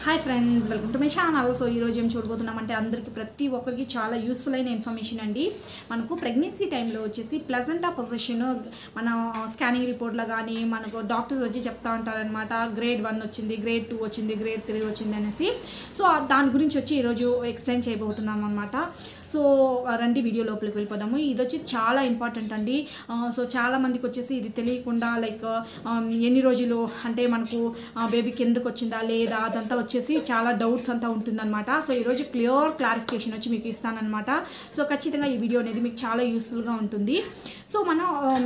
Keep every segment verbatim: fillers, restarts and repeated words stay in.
Hi friends, welcome to my channel. So ఈరోజు ఏం చూడబోతున్నామంటే అందరికీ ప్రతి ఒక్కరికి చాలా యూస్ఫుల్ అయిన ఇన్ఫర్మేషన్ అండి. మనకు ప్రెగ్నెన్సీ టైంలో వచ్చేసి ప్లజెంటా పొజిషన్ మన స్కానింగ్ రిపోర్ట్లో కానీ మనకు డాక్టర్స్ వచ్చి చెప్తా ఉంటారనమాట. గ్రేడ్ వన్ వచ్చింది, గ్రేడ్ టూ వచ్చింది, గ్రేడ్ త్రీ వచ్చింది అనేసి. సో దాని గురించి వచ్చి ఈరోజు ఎక్స్ప్లెయిన్ చేయబోతున్నాం అనమాట. సో రండి వీడియో లోపలికి వెళ్ళిపోదాము. ఇది వచ్చి చాలా ఇంపార్టెంట్ అండి. సో చాలామందికి వచ్చేసి ఇది తెలియకుండా లైక్ ఎన్ని రోజులు అంటే మనకు బేబీకి ఎందుకు వచ్చిందా లేదా అదంతా వచ్చేసి చాలా డౌట్స్ అంతా ఉంటుందన్నమాట. సో ఈరోజు క్లియర్ క్లారిఫికేషన్ వచ్చి మీకు ఇస్తానన్నమాట. సో ఖచ్చితంగా ఈ వీడియో అనేది మీకు చాలా యూస్ఫుల్గా ఉంటుంది. సో మన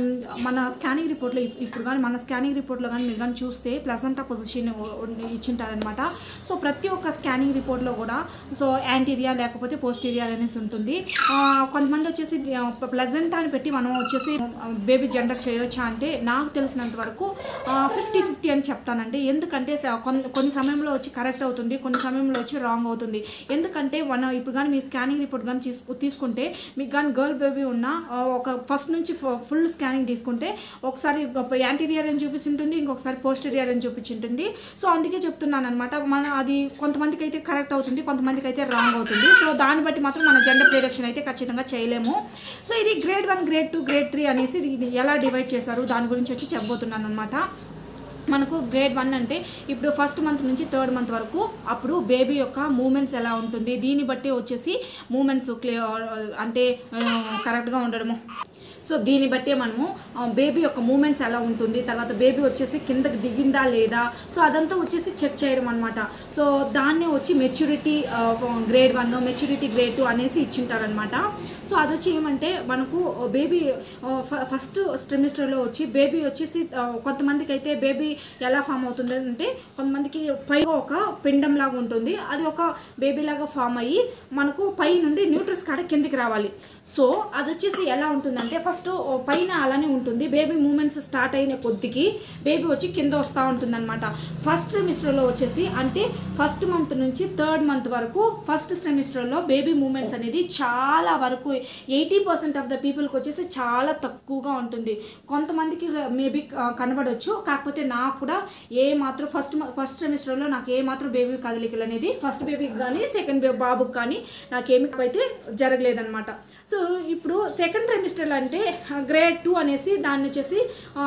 మన స్కానింగ్ రిపోర్ట్లో ఇప్పుడు కానీ మన స్కానింగ్ రిపోర్ట్లో కానీ మీరు కానీ చూస్తే ప్లజెంటా పొజిషన్ ఇచ్చింటారనమాట. సో ప్రతి ఒక్క స్కానింగ్ రిపోర్ట్లో కూడా సో యాంటీరియర్ లేకపోతే పోస్టీరియర్ అనేసి ఉంటుంది. కొంతమంది వచ్చేసి ప్లజెంటా అని పెట్టి మనం వచ్చేసి బేబీ జెండర్ చేయొచ్చా అంటే నాకు తెలిసినంత వరకు ఫిఫ్టీ ఫిఫ్టీ అని చెప్తానండి. ఎందుకంటే కొన్ని కొన్ని సమయంలో వచ్చి కరెక్ట్ అవుతుంది, కొన్ని సమయంలో వచ్చి రాంగ్ అవుతుంది. ఎందుకంటే మనం ఇప్పుడు కానీ మీ స్కానింగ్ రిపోర్ట్ కానీ తీసుకుంటే మీకు కానీ గర్ల్ బేబీ ఉన్న ఒక ఫస్ట్ నుంచి ఫుల్ స్కానింగ్ తీసుకుంటే ఒకసారి యాంటీరియర్ అని చూపిస్తుంటుంది, ఇంకొకసారి పోస్టీరియర్ అని చూపించుంటుంది. సో అందుకే చెప్తున్నాను అనమాట. మన అది కొంతమందికి అయితే కరెక్ట్ అవుతుంది, కొంతమందికి అయితే రాంగ్ అవుతుంది. సో దాన్ని బట్టి మాత్రం మన జెండర్ ప్రిడిక్షన్ అయితే ఖచ్చితంగా చేయలేము. సో ఇది grade one, grade two, grade three అనేసి ఇది ఎలా డివైడ్ చేశారు దాని గురించి వచ్చి చెప్పబోతున్నాను అనమాట. మనకు గ్రేడ్ వన్ అంటే ఇప్పుడు ఫస్ట్ మంత్ నుంచి థర్డ్ మంత్ వరకు అప్పుడు బేబీ యొక్క మూమెంట్స్ ఎలా ఉంటుంది, దీన్ని బట్టి వచ్చేసి మూమెంట్స్ క్లియర్ అంటే కరెక్ట్గా ఉండడము. సో దీన్ని బట్టే మనము బేబీ యొక్క మూమెంట్స్ ఎలా ఉంటుంది, తర్వాత బేబీ వచ్చేసి కిందకి దిగిందా లేదా, సో అదంతా వచ్చేసి చెక్ చేయడం అనమాట. సో దాన్నే వచ్చి maturity grade one, maturity grade two అనేసి ఇచ్చింటారనమాట. సో అది వచ్చి ఏమంటే మనకు బేబీ ఫస్ట్ ట్రిమిస్టర్లో వచ్చి బేబీ వచ్చేసి కొంతమందికి అయితే బేబీ ఎలా ఫామ్ అవుతుంది అంటే కొంతమందికి పైగా ఒక పిండం లాగా ఉంటుంది, అది ఒక బేబీ లాగా ఫామ్ అయ్యి మనకు పై నుండి న్యూట్రస్ కాడ కిందికి రావాలి. సో అది వచ్చేసి ఎలా ఉంటుందంటే ఫస్ట్ పైన అలానే ఉంటుంది, బేబీ మూమెంట్స్ స్టార్ట్ అయిన కొద్దికి బేబీ వచ్చి కింద వస్తూ ఉంటుంది అనమాట. ఫస్ట్ ట్రిమిస్టర్లో వచ్చేసి అంటే ఫస్ట్ మంత్ నుంచి థర్డ్ మంత్ వరకు ఫస్ట్ ట్రిమిస్టర్లో బేబీ మూమెంట్స్ అనేది చాలా వరకు ఎయిటీ పర్సెంట్ ఆఫ్ ద పీపుల్కి వచ్చేసి చాలా తక్కువగా ఉంటుంది. కొంతమందికి మేబీ కనబడవచ్చు, కాకపోతే నాకు కూడా ఏ మాత్రం ఫస్ట్ ఫస్ట్ ట్రిమిస్టర్లో నాకు ఏ మాత్రం బేబీ కదలికలు అనేది ఫస్ట్ బేబీకి కానీ సెకండ్ బేబీ బాబుకి కానీ నాకేమి అయితే జరగలేదన్నమాట. సో ఇప్పుడు సెకండ్ ట్రైమిస్టర్లో అంటే గ్రేడ్ టూ అనేసి దాన్ని వచ్చేసి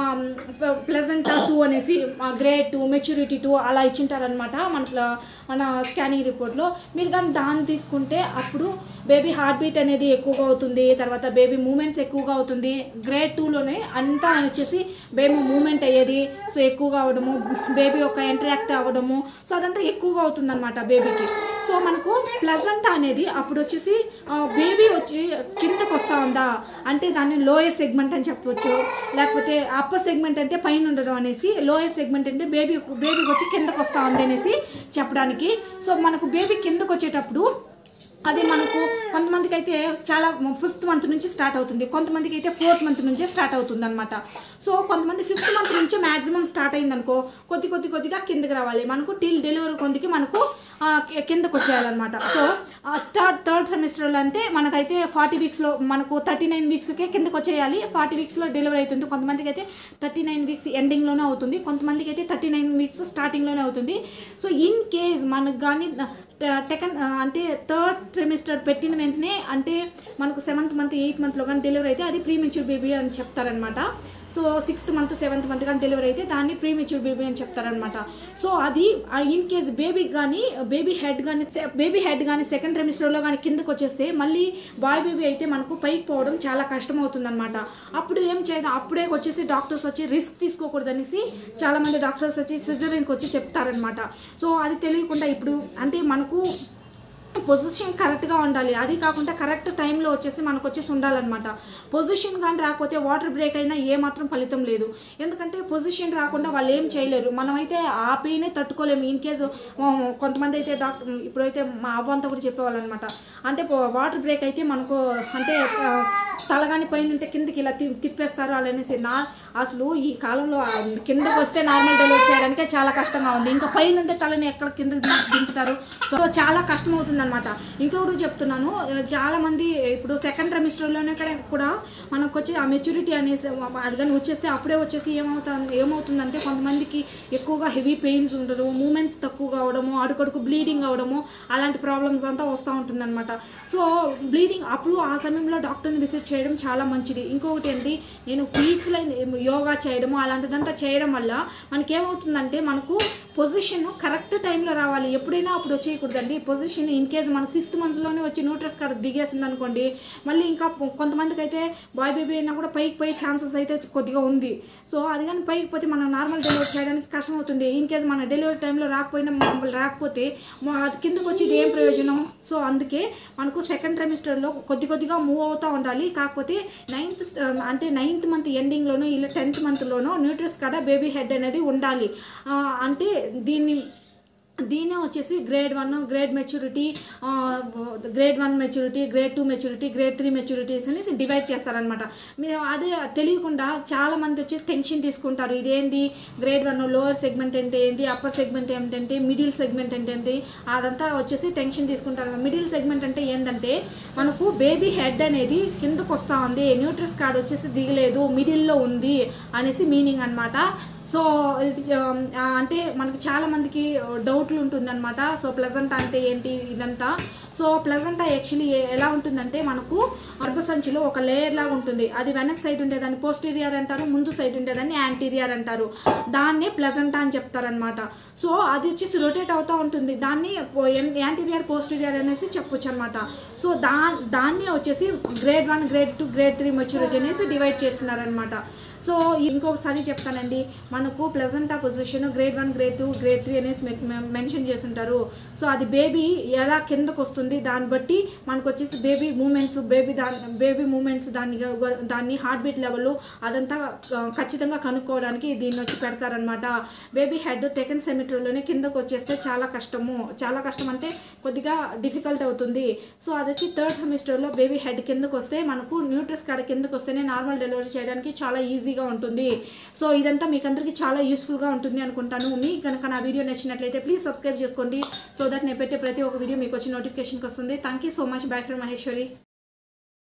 ప్లెజెంటా టూ అనేసి గ్రేడ్ టూ, మెచ్యూరిటీ టూ అలా ఇచ్చింటారనమాట మన మన స్కానింగ్ రిపోర్ట్లో. మీరు కానీ దాన్ని తీసుకుంటే అప్పుడు బేబీ హార్ట్ బీట్ అనేది ఎక్కువగా అవుతుంది, తర్వాత బేబీ మూమెంట్స్ ఎక్కువగా అవుతుంది. గ్రేడ్ టూలోనే అంతా వచ్చేసి బేబీ మూమెంట్ అయ్యేది సో ఎక్కువగా అవ్వడము, బేబీ యొక్క ఇంటరాక్ట్ అవ్వడము, సో అదంతా ఎక్కువగా అవుతుంది అనమాట బేబీకి. సో మనకు ప్లెజెంటా అనేది అప్పుడు వచ్చేసి బేబీ వచ్చి కిందకు వస్తూ ఉందా అంటే దాన్ని లోయర్ సెగ్మెంట్ అని చెప్పవచ్చు, లేకపోతే అప్పర్ సెగ్మెంట్ అంటే పైన ఉండడం అనేసి, లోయర్ సెగ్మెంట్ అంటే బేబీ బేబీకి వచ్చి కిందకు వస్తూ ఉంది అనేసి చెప్పడానికి. సో మనకు బేబీ కిందకు వచ్చేటప్పుడు అది మనకు కొంతమందికి అయితే చాలా ఫిఫ్త్ మంత్ నుంచి స్టార్ట్ అవుతుంది, కొంతమందికి అయితే ఫోర్త్ మంత్ నుంచే స్టార్ట్ అవుతుంది అనమాట. సో కొంతమంది ఫిఫ్త్ మంత్ నుంచి మ్యాక్సిమం స్టార్ట్ అయిందనుకో కొద్ది కొద్ది కొద్దిగా కిందకి రావాలి, మనకు టిల్ డెలివరీ కొందికి మనకు కిందకు వచ్చేయాలన్నమాట. సో థర్డ్ థర్డ్ సెమిస్టర్లో అంటే మనకైతే ఫార్టీ వీక్స్లో మనకు థర్టీ నైన్ వీక్స్కే కిందకు వచ్చేయాలి, ఫార్టీ వీక్స్లో డెలివరీ అవుతుంది. కొంతమందికి అయితే థర్టీ నైన్ వీక్స్ ఎండింగ్లోనే అవుతుంది, కొంతమందికి అయితే థర్టీ నైన్ వీక్స్ స్టార్టింగ్లోనే అవుతుంది. సో ఇన్ కేస్ మనకు కానీ టెకన్ అంటే థర్డ్ ట్రిమిస్టర్ పెట్టిన వెంటనే అంటే మనకు సెవెంత్ మంత్ ఎయిత్ మంత్లో కానీ డెలివరీ అయితే అది ప్రీమెచ్యూర్ బేబీ అని చెప్తారనమాట. So sixth month seventh month కానీ డెలివరీ అయితే దాన్ని ప్రీమెచ్యూర్ బేబీ అని చెప్తారనమాట. సో అది ఇన్ కేస్ బేబీ కానీ బేబీ హెడ్ కానీ బేబీ హెడ్ కానీ సెకండ్ ట్రిమిస్టర్లో కానీ కిందకు వచ్చేస్తే మళ్ళీ బాయ్ బేబీ అయితే మనకు పైకి పోవడం చాలా కష్టం అవుతుంది అనమాట. అప్పుడు ఏం చేద్దాం, అప్పుడే వచ్చేసి డాక్టర్స్ వచ్చి రిస్క్ తీసుకోకూడదు అనేసి చాలామంది డాక్టర్స్ వచ్చి సిజరీన్కి వచ్చి చెప్తారనమాట. సో అది తెలియకుండా ఇప్పుడు అంటే మనకు పొజిషన్ కరెక్ట్గా ఉండాలి, అది కాకుండా కరెక్ట్ టైంలో వచ్చేసి మనకు వచ్చేసి ఉండాలన్నమాట. పొజిషన్ కానీ రాకపోతే వాటర్ బ్రేక్ అయినా ఏమాత్రం ఫలితం లేదు, ఎందుకంటే పొజిషన్ రాకుండా వాళ్ళు ఏం చేయలేరు. మనమైతే ఆ పెయినే తట్టుకోలేము. ఇన్ కేసు కొంతమంది అయితే డాక్టర్ ఇప్పుడైతే మా అవ్వంతా కూడా చెప్పేవాళ్ళు అనమాట, అంటే వాటర్ బ్రేక్ అయితే మనకు అంటే తలగాని పైన ఉంటే కిందకి ఇలా తి తిప్పేస్తారు అలానేసి నా అసలు ఈ కాలంలో కిందకు వస్తే నార్మల్ డెలివరీ చేయడానికే చాలా కష్టంగా ఉంది, ఇంకా పైన ఉంటే తలని ఎక్కడ కిందకి దింపుతారు. సో చాలా కష్టం అవుతుంది అనమాట. ఇంకొకటి చెప్తున్నాను, చాలామంది ఇప్పుడు సెకండ్ ట్రైమిస్టర్లోనే కూడా మనకు వచ్చి ఆ మెచ్యూరిటీ అనేసి అది కానీ వచ్చేస్తే అప్పుడే వచ్చేసి ఏమవుతుంది ఏమవుతుందంటే కొంతమందికి ఎక్కువగా హెవీ పెయిన్స్ ఉండదు, మూమెంట్స్ తక్కువగా అవడము, అడుకడుకు బ్లీడింగ్ అవడము, అలాంటి ప్రాబ్లమ్స్ అంతా వస్తూ ఉంటుంది అనమాట. సో బ్లీడింగ్ అప్పుడు ఆ సమయంలో డాక్టర్ని విజిట్ చేయడం చాలా మంచిది. ఇంకొకటి ఏంటి, నేను పీస్ఫుల్ అయిన యోగా చేయడము అలాంటిదంతా చేయడం వల్ల మనకేమవుతుందంటే మనకు పొజిషన్ కరెక్ట్ టైంలో రావాలి, ఎప్పుడైనా అప్పుడు వచ్చేయకూడదండి. పొజిషన్ ఇన్ కేస్ మనకు సిక్స్త్ మంత్స్లోనే వచ్చి న్యూట్రస్ కార్డ్ దిగేసింది అనుకోండి, మళ్ళీ ఇంకా కొంతమందికి అయితే బాయ్ బేబీ అయినా కూడా పైకి పోయే ఛాన్సెస్ అయితే కొద్దిగా ఉంది. సో అది కానీ పైకి పోతే మనం నార్మల్ డెలివరీ చేయడానికి కష్టం అవుతుంది. ఇన్ కేస్ మన డెలివరీ టైంలో రాకపోయినా రాకపోతే అది కిందకు వచ్చి ఏం ప్రయోజనం. సో అందుకే మనకు సెకండ్ ట్రైమిస్టర్లో కొద్ది కొద్దిగా మూవ్ అవుతూ ఉండాలి. కాకపోతే నైన్త్ అంటే నైన్త్ మంత్ ఎండింగ్లోనూ ఇలా టెన్త్ మంత్లోనూ న్యూట్రస్ కార్డ్ బేబీ హెడ్ అనేది ఉండాలి. అంటే దీన్ని దీనే వచ్చేసి grade one grade maturity, grade one maturity, grade two maturity, grade three maturities అనేసి డివైడ్ చేస్తారనమాట. మీరు అదే తెలియకుండా చాలామంది వచ్చేసి టెన్షన్ తీసుకుంటారు, ఇదేంది గ్రేడ్ వన్ లోవర్ సెగ్మెంట్ అంటే ఏంటి, అప్పర్ సెగ్మెంట్ ఏంటంటే, మిడిల్ సెగ్మెంట్ అంటే ఏంటి, అదంతా వచ్చేసి టెన్షన్ తీసుకుంటారు. మిడిల్ సెగ్మెంట్ అంటే ఏంటంటే మనకు బేబీ హెడ్ అనేది కిందకు వస్తూ ఉంది, న్యూట్రస్ కార్డ్ వచ్చేసి దిగలేదు, మిడిల్లో ఉంది అనేసి మీనింగ్ అనమాట. సో ఇది అంటే మనకు చాలామందికి డౌట్లు ఉంటుందన్నమాట. సో ప్లజెంటా అంటే ఏంటి ఇదంతా. సో ప్లజెంటా యాక్చువల్లీ ఎలా ఉంటుందంటే మనకు గర్భసంచిలో ఒక లేయర్ లాగా ఉంటుంది. అది వెనక్ సైడ్ ఉండేదాన్ని పోస్టీరియర్ అంటారు, ముందు సైడ్ ఉండేదాన్ని యాంటీరియర్ అంటారు. దాన్నే ప్లజెంటా అని చెప్తారనమాట. సో అది వచ్చేసి రొటేట్ అవుతూ ఉంటుంది, దాన్ని యాంటీరియర్ పోస్టీరియర్ అనేసి చెప్పొచ్చు అనమాట. సో దా దాన్నే వచ్చేసి grade one grade two grade three maturity అనేసి డివైడ్ చేస్తున్నారనమాట. సో ఇంకొకసారి చెప్తానండి, మనకు placenta position grade one grade two grade three అనేసి మెన్షన్ చేస్తుంటారు. సో అది బేబీ ఎలా కిందకు వస్తుంది దాన్ని బట్టి మనకు వచ్చేసి బేబీ మూమెంట్స్ బేబీ దాని బేబీ మూమెంట్స్ దాన్ని దాన్ని హార్ట్ బీట్ లెవెల్ అదంతా ఖచ్చితంగా కనుక్కోవడానికి దీన్ని వచ్చి పెడతారనమాట. బేబీ హెడ్ సెకండ్ సెమిటర్లోనే కిందకు వచ్చేస్తే చాలా కష్టము, చాలా కష్టం అంటే కొద్దిగా డిఫికల్ట్ అవుతుంది. సో అది వచ్చి థర్డ్ సెమిస్టర్లో బేబీ హెడ్ కిందకు వస్తే మనకు న్యూట్రస్ కార్డ్ కిందకు వస్తేనే నార్మల్ డెలివరీ చేయడానికి చాలా ఈజీ ఉంటుంది. సో ఇదంతా మీకు అందరికీ చాలా యూస్ఫుల్గా ఉంటుంది అనుకుంటాను. మీకు కనుక నా వీడియో నచ్చినట్లయితే ప్లీజ్ సబ్స్క్రైబ్ చేసుకోండి, సో దట్ నేను పెట్టే ప్రతి ఒక్క వీడియో మీకు వచ్చి నోటిఫికేషన్కి వస్తుంది. Thank you so much. Bye from Maheshwari.